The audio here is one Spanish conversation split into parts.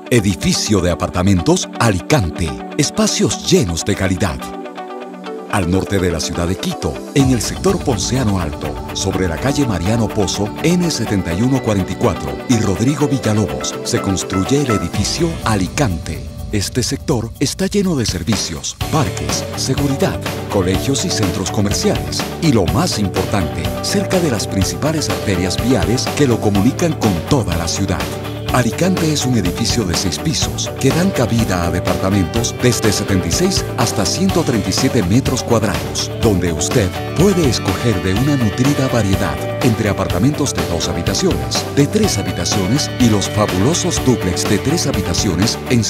Edificio de apartamentos Alicante. Espacios llenos de calidad. Al norte de la ciudad de Quito, en el sector Ponceano Alto, sobre la calle Mariano Pozo, N7144 y Rodrigo Villalobos, se construye el edificio Alicante. Este sector está lleno de servicios, parques, seguridad, colegios y centros comerciales. Y lo más importante, cerca de las principales arterias viales que lo comunican con toda la ciudad. Alicante es un edificio de 6 pisos que dan cabida a departamentos desde 76 hasta 137 metros cuadrados, donde usted puede escoger de una nutrida variedad entre apartamentos de 2 habitaciones, de 3 habitaciones y los fabulosos dúplex de 3 habitaciones en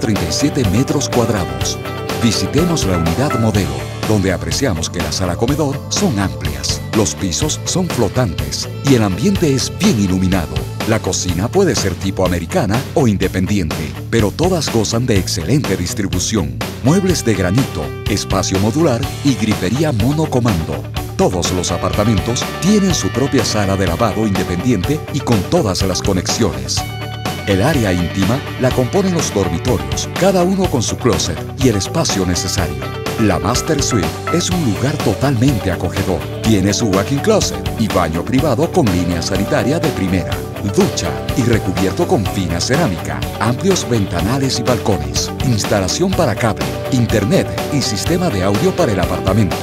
137 metros cuadrados. Visitemos la unidad modelo, donde apreciamos que la sala comedor son amplias, los pisos son flotantes y el ambiente es bien iluminado. La cocina puede ser tipo americana o independiente, pero todas gozan de excelente distribución. Muebles de granito, espacio modular y grifería monocomando. Todos los apartamentos tienen su propia sala de lavado independiente y con todas las conexiones. El área íntima la componen los dormitorios, cada uno con su closet y el espacio necesario. La Master Suite es un lugar totalmente acogedor. Tiene su walk-in closet y baño privado con línea sanitaria de primera, ducha y recubierto con fina cerámica, amplios ventanales y balcones, instalación para cable, internet y sistema de audio para el apartamento.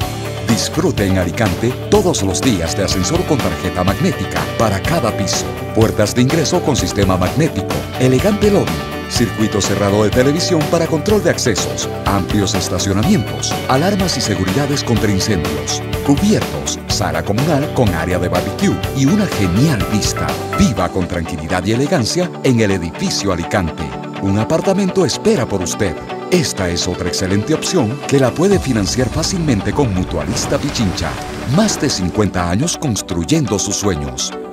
Disfrute en Alicante todos los días de ascensor con tarjeta magnética para cada piso, puertas de ingreso con sistema magnético, elegante lobby, circuito cerrado de televisión para control de accesos, amplios estacionamientos, alarmas y seguridades contra incendios, cubiertos, sala comunal con área de barbecue y una genial vista. Viva con tranquilidad y elegancia en el edificio Alicante. Un apartamento espera por usted. Esta es otra excelente opción que la puede financiar fácilmente con Mutualista Pichincha. Más de 50 años construyendo sus sueños.